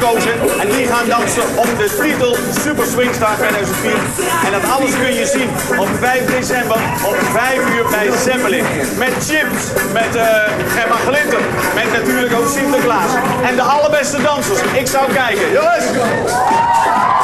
gekozen. En die gaan dansen op de titel Super Swingstar 2004. En dat alles kun je zien op 5 december om 5 uur bij Semmeling. Met Chips, met Gemma Glitter, met natuurlijk ook Sinterklaas. En de allerbeste dansers. Ik zou kijken. Jongens!